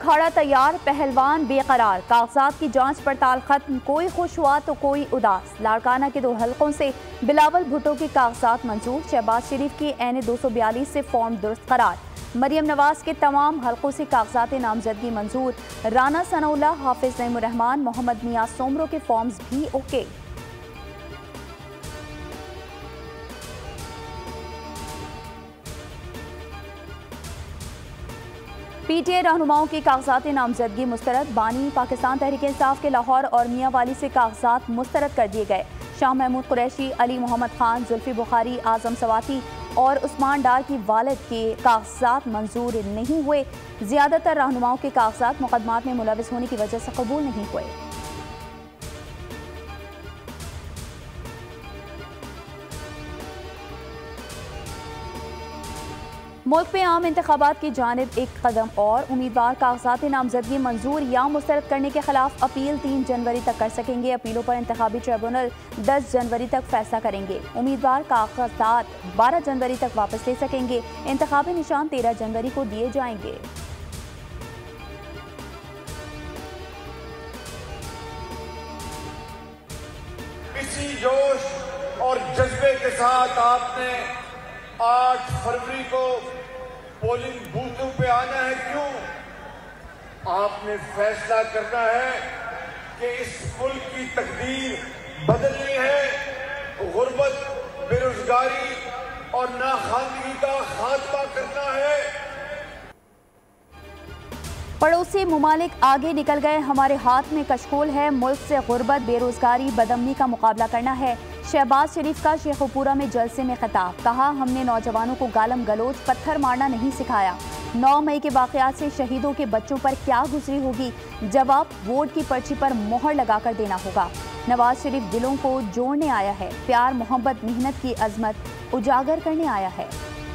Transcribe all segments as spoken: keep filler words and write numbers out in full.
अखाड़ा तैयार, पहलवान बेकरार, कागजात की जांच पड़ताल खत्म, कोई खुश हुआ तो कोई उदास। लाड़काना के दो हलकों से बिलावल भुट्टो के कागजात मंजूर, शहबाज शरीफ की एन दो सौ बयालीस से फॉर्म दुरुस्त करार, मरियम नवाज के तमाम हलकों से कागजात नामजदगी मंजूर, राना सनाउल्लाह, हाफिज नईमुर रहमान, मोहम्मद मियां सोमरो के फॉर्म्स भी ओके। पीटीआई रहनुमाओं की कागजात नामजदगी मुस्तरद, बानी पाकिस्तान तहरीक इंसाफ के लाहौर और मियांवाली से कागजात मुस्तरद कर दिए गए। शाह महमूद कुरैशी, अली मोहम्मद खान, जुल्फी बुखारी, आजम सवाती और उस्मान डार की वालिद के कागजात मंजूर नहीं हुए। ज्यादातर रहनुमाओं के कागजात मुकदमात में मुलविस होने की वजह से कबूल नहीं हुए। मुल्क में आम इंतखाबात की जानिब एक कदम और, उम्मीदवार कागजात नामजदगी मंजूर या मुस्तरद करने के खिलाफ अपील तीन जनवरी तक कर सकेंगे। अपीलों पर इंतखाबी ट्रिब्यूनल दस जनवरी तक फैसला करेंगे। उम्मीदवार कागजात बारह जनवरी तक वापस ले सकेंगे। इंतखाबी निशान तेरह जनवरी को दिए जाएंगे। इसी जोश और जज्बे के साथ आपने आठ फरवरी को पोलिंग बूथों पे आना है। क्यों? आपने फैसला करना है कि इस मुल्क की तकदीर बदलनी है, गुर्बत, बेरोजगारी और नाखानगी का खात्मा करना है। पड़ोसी मुमालिक आगे निकल गए, हमारे हाथ में कशकोल है। मुल्क से गुर्बत, बेरोजगारी, बदअमनी का मुकाबला करना है। शहबाज शरीफ का शेखुपुरा में जलसे में खिताब, कहा हमने नौजवानों को गालम गलोच, पत्थर मारना नहीं सिखाया। नौ मई के वाकयात से शहीदों के बच्चों पर क्या गुजरी होगी, जवाब वोट की पर्ची पर मोहर लगाकर देना होगा। नवाज शरीफ दिलों को जोड़ने आया है, प्यार, मोहब्बत, मेहनत की अजमत उजागर करने आया है।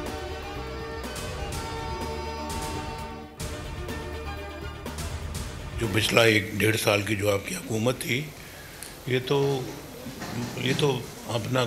जो पिछला एक डेढ़ साल की जो आपकी हुकूमत थी, ये तो ये तो अपना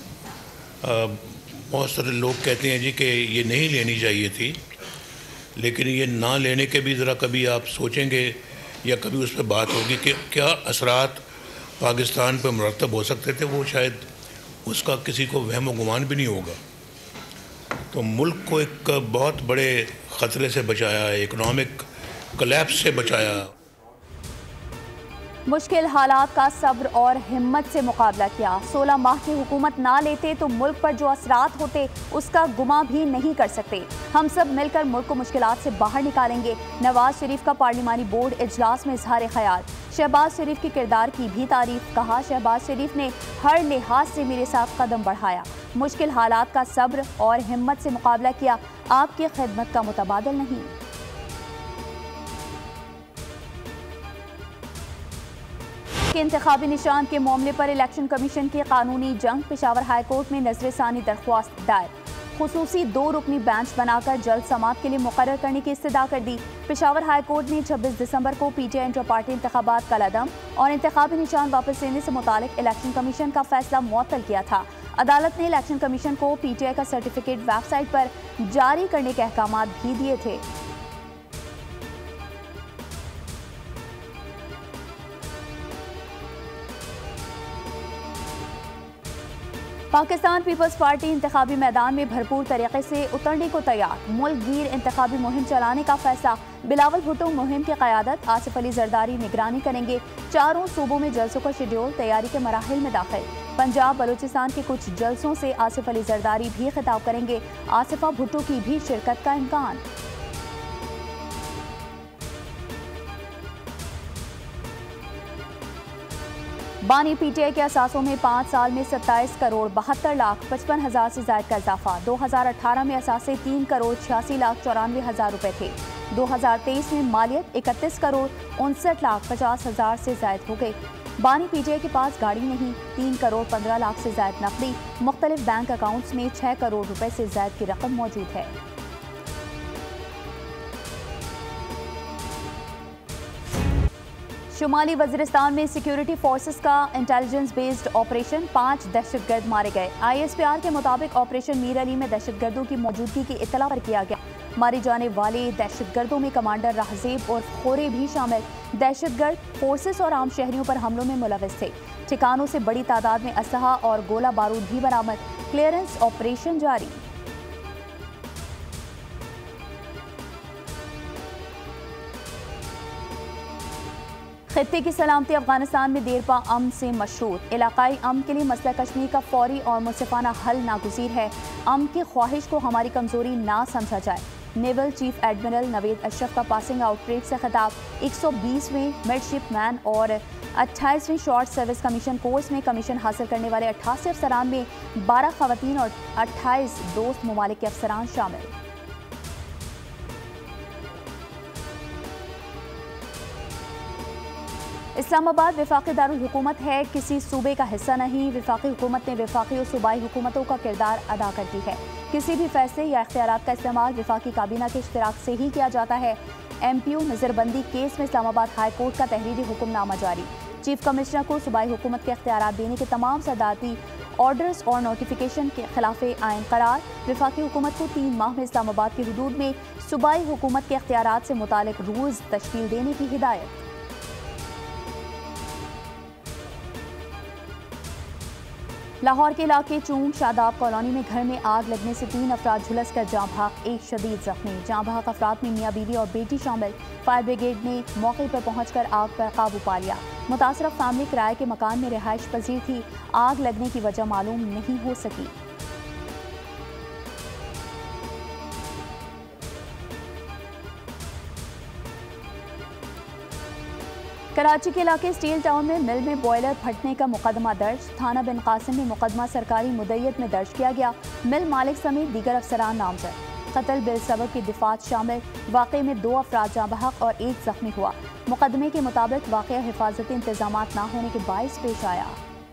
बहुत सारे लोग कहते हैं जी कि ये नहीं लेनी चाहिए थी, लेकिन ये ना लेने के भी ज़रा कभी आप सोचेंगे या कभी उस पर बात होगी कि क्या असरात पाकिस्तान पर मुरतब हो सकते थे, वो शायद उसका किसी को वहम व गुमान भी नहीं होगा। तो मुल्क को एक बहुत बड़े ख़तरे से बचाया, इकनॉमिक कोलैप्स से बचाया। मुश्किल हालात का सब्र और हिम्मत से मुकाबला किया। सोलह माह की हुकूमत ना लेते तो मुल्क पर जो असरात होते उसका गुमा भी नहीं कर सकते। हम सब मिलकर मुल्क को मुश्किलात से बाहर निकालेंगे। नवाज शरीफ का पार्लिमानी बोर्ड इजलास में इजहार ख्याल, शहबाज शरीफ के किरदार की भी तारीफ, कहा शहबाज शरीफ ने हर लिहाज से मेरे साथ कदम बढ़ाया। मुश्किल हालात का सब्र और हिम्मत से मुकाबला किया, आपकी खिदमत का मुतबादल नहीं। के इंतखाबी निशान के मामले पर इलेक्शन कमीशन की कानूनी जंग, पेशावर हाई कोर्ट में नजरसानी दरख्वास्त दायर, खुसूसी दो रुकनी बेंच बनाकर जल्द समाअत के लिए मुकर्रर करने की इस्तदा कर दी। पेशावर हाई कोर्ट ने छब्बीस दिसंबर को पीटीआई इंटर पार्टी इंतखाबात का लदम और इंतखाबी निशान वापस लेने से मुतालिक इलेक्शन कमीशन का फैसला मुअत्तल किया था। अदालत ने इलेक्शन कमीशन को पीटीआई का सर्टिफिकेट वेबसाइट पर जारी करने के अहकाम भी दिए थे। पाकिस्तान पीपल्स पार्टी इंतखाबी मैदान में भरपूर तरीके से उतरने को तैयार, मुल्क गिर इंतखाबी मुहिम चलाने का फैसला। बिलावल भुट्टो मुहिम की क़यादत, आसिफ अली जरदारी निगरानी करेंगे। चारों सूबों में जलसों का शेड्यूल तैयारी के मराहिल में दाखिल। पंजाब बलूचिस्तान के कुछ जलसों से आसिफ अली जरदारी भी खिताब करेंगे। आसिफा भुट्टो की भी शिरकत का इम्कान। बानी पीटीआई के असासों में पाँच साल में सत्ताईस करोड़ बहत्तर लाख पचपन हज़ार से ज्यादा का इजाफा। दो हज़ार अठारह में असासे तीन करोड़ छियासी लाख चौरानवे हज़ार रुपये थे। दो हज़ार तेईस में मालियत इकतीस करोड़ उनसठ लाख पचास हज़ार से ज्यादा हो गई। बानी पीटीआई के पास गाड़ी नहीं, तीन करोड़ पंद्रह लाख से ज्यादा नकदी, मुख्तलिफ बैंक अकाउंट्स में छः करोड़ रुपये से ज्यादा की रकम मौजूद है। शुमाली वज़ीरिस्तान में सिक्योरिटी फोर्सेस का इंटेलिजेंस बेस्ड ऑपरेशन, पाँच दहशतगर्द मारे गए। आई एस पी आर के मुताबिक ऑपरेशन मीर अली में दहशतगर्दों की मौजूदगी की इत्तला पर किया गया। मारे जाने वाले दहशतगर्दों में कमांडर राहजेब और खोरे भी शामिल। दहशतगर्द फोर्सेस और आम शहरियों पर हमलों में मुलविस थे। ठिकानों से बड़ी तादाद में असलहा और गोला बारूद भी बरामद। क्लियरेंस ऑपरेशन जारी। खित्ते की सलामती अफगानिस्तान में देरपा अमन से मशरूत। इलाकाई अमन के लिए मसला कश्मीर का फौरी और मुनसिफाना हल नागुज़ीर है। अमन की ख्वाहिश को हमारी कमजोरी ना समझा जाए। Naval chief admiral Naved Ashraf का पासिंग आउट परेड से खिताब। एक सौ बीसवें मिडशिपमैन और अट्ठाईसवें शॉर्ट सर्विस कमीशन कोर्स में कमीशन हासिल करने वाले अट्ठासी अफसरान में बारह खवातीन और अट्ठाईस दोस्त ममालिक के अफसरान शामिल। इस्लामाबाद वफाकी दारुल हुकूमत है, किसी सूबे का हिस्सा नहीं। वफाकी हुकूमत ने वफाकी और सूबाई हुकूमतों का किरदार अदा करती है। किसी भी फैसले या इख्तियारात का इस्तेमाल वफाकी काबीना के इश्तिराक से ही किया जाता है। एम पी यू नज़रबंदी केस में इस्लामाबाद हाई कोर्ट का तहरीरी हुक्मनामा जारी। चीफ कमिश्नर को सूबाई हुकूमत के इख्तियारात देने के तमाम सदारती ऑर्डर्स और नोटिफिकेशन के खिलाफ आइन करार। वफाकी हुकूमत को तीन माह में इस्लामाबाद की हुदूद में सूबाई हुकूमत के इख्तियारात से मुतालिक रूल्स तश्कील देने की हिदायत। लाहौर के इलाके चूंग शादाब कॉलोनी में घर में आग लगने से तीन अफराद झुलस कर जाँ भाग, एक शदीद जख्मी। जाँ भाग अफराद में मियाँ बीवी और बेटी शामिल। फायर ब्रिगेड ने मौके पर पहुंचकर आग पर काबू पा लिया। मुतासरा फैमिली किराए के मकान में रिहाइश पजीर थी। आग लगने की वजह मालूम नहीं हो सकी। कराची के इलाके स्टील टाउन में मिल में बॉयलर फटने का मुकदमा दर्ज। थाना बिन कासिम में मुकदमा सरकारी मुद्दत में दर्ज किया गया। मिल मालिक समेत दीगर अफसरान नामजद। कत्ल बिल सबब की दिफात शामिल। वाक़े में दो अफराद जाँ बहक और एक जख्मी हुआ। मुकदमे के मुताबिक वाक़या हिफाजती इंतजाम न होने के बाइस पेश आया।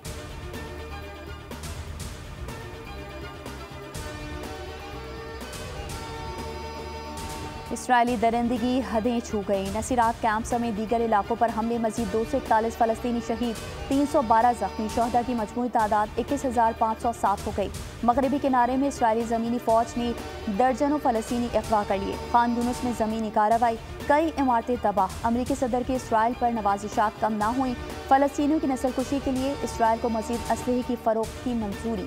इसराइली दरिंदगी हदें छू गई। नसीरात कैंप समेत दीगर इलाकों पर हमले। मजीद दो सौ इकतालीस फलस्तीनी शहीद, तीन सौ बारह जख्मी। शहदा की मजमूई तादाद इक्कीस हजार पाँच सौ सात हो गई। मगरबी किनारे में इसराइली ज़मीनी फ़ौज ने दर्जनों फलस्तीनी अगवा कर लिए। खान यूनुस में ज़मीनी कार्रवाई, कई इमारतें तबाह। अमरीकी सदर की इसराइल पर नवाजिशात कम ना हुई। फलस्तीनियों की नस्लकुशी के लिए इसराइल को मजीद असलहे की फ़रोख्त की मंजूरी।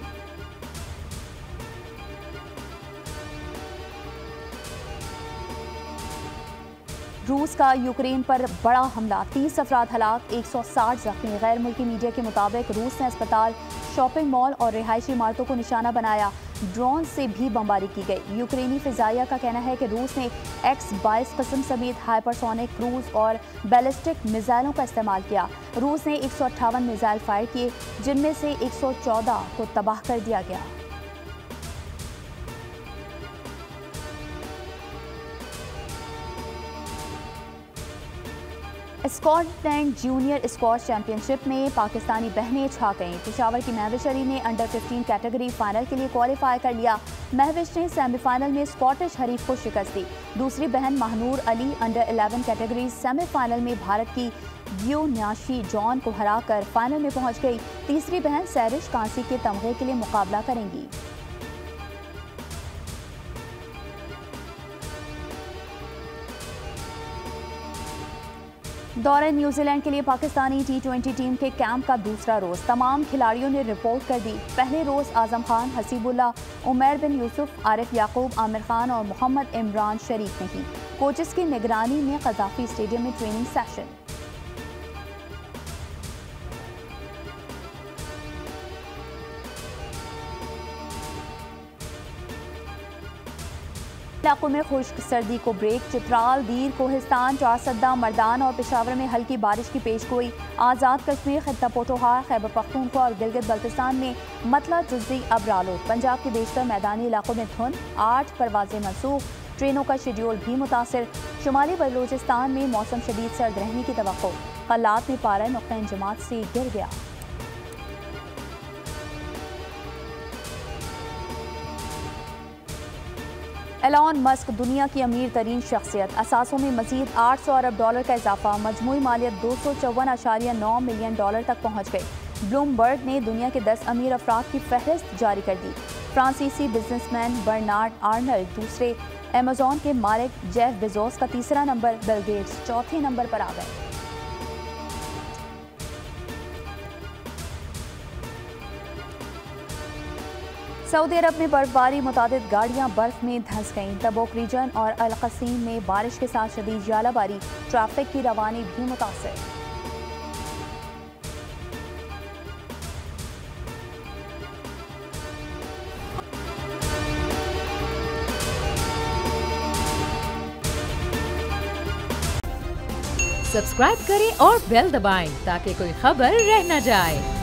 रूस का यूक्रेन पर बड़ा हमला, तीस अफराद हलाक, एक सौ साठ जख्मी। गैर मुल्की मीडिया के मुताबिक रूस ने अस्पताल, शॉपिंग मॉल और रिहायशी इमारतों को निशाना बनाया। ड्रोन से भी बमबारी की गई। यूक्रेनी फिजाइया का कहना है कि रूस ने एक्स बाईस किस्म समेत हाइपरसोनिक क्रूज और बैलिस्टिक मिसाइलों का इस्तेमाल किया। रूस ने एक सौ अट्ठावन मिसाइल फायर किए, जिनमें से एक सौ चौदह को तबाह कर दिया गया। स्कॉटलैंड जूनियर स्क्वॉश चैंपियनशिप में पाकिस्तानी बहनें छा गईं। पेशावर की महविश अली ने अंडर पंद्रह कैटेगरी फाइनल के लिए क्वालिफाई कर लिया। महविश ने सेमीफाइनल में स्कॉटिश हरीफ को शिकस्त दी। दूसरी बहन महानूर अली अंडर ग्यारह कैटेगरी सेमीफाइनल में भारत की गियोन्याशी जॉन को हराकर फाइनल में पहुंच गई। तीसरी बहन सैरिश कांसी के तमगे के लिए मुकाबला करेंगी। दौरे न्यूजीलैंड के लिए पाकिस्तानी टी ट्वेंटी टीम के कैंप का दूसरा रोज। तमाम खिलाड़ियों ने रिपोर्ट कर दी। पहले रोज आजम खान, हसीबुल्ला, उमैर बिन यूसुफ, आरिफ याकूब, आमिर खान और मोहम्मद इमरान शरीफ नहीं। कोचेस की निगरानी में कज़ाफी स्टेडियम में ट्रेनिंग सेशन। इलाकों में खुश्क सर्दी को ब्रेक। चित्राल, दीर, कोहिस्तान, चारसद्दा, मर्दान और पेशावर में हल्की बारिश की पेशगोई। आज़ाद कश्मीर, खित्ता पोठोहार, खैबर पख्तूनख्वा और गिलगित बल्तिस्तान में मतला जुज़्वी अब्रालूद। पंजाब के बेशतर मैदानी इलाकों में धुंध, आठ परवाजें मनसूख। ट्रेनों का शेड्यूल भी मुतासिर। शुमाली बलूचिस्तान में मौसम शदीद सर्द रहने की तवक्को। कल्लात में पारा नुक्ता इंजमात से गिर गया। एलॉन मस्क दुनिया की अमीर तरीन शख्सियत। असासों में मजीद आठ सौ अरब डॉलर का इजाफा। मजमूई मालियत दो सौ चौवन अशारिया नौ मिलियन डॉलर तक पहुँच गई। ब्लूमबर्ग ने दुनिया के दस अमीर अफराद की फहरिस्त जारी कर दी। फ्रांसीसी बिजनेसमैन बर्नार्ड आर्नल्ड दूसरे, अमेजॉन के मालिक जेफ बेजोस का तीसरा नंबर, बिल गेट्स चौथे नंबर पर आ गए। सऊदी अरब में बर्फबारी, मुतादिद गाड़ियां बर्फ में धंस गईं। तबूक रीजन और अल क़सीम में बारिश के साथ शदीद जालाबारी, ट्रैफिक की रवानी भी मुतासर। सब्सक्राइब करें और बेल दबाएं ताकि कोई खबर रह न जाए।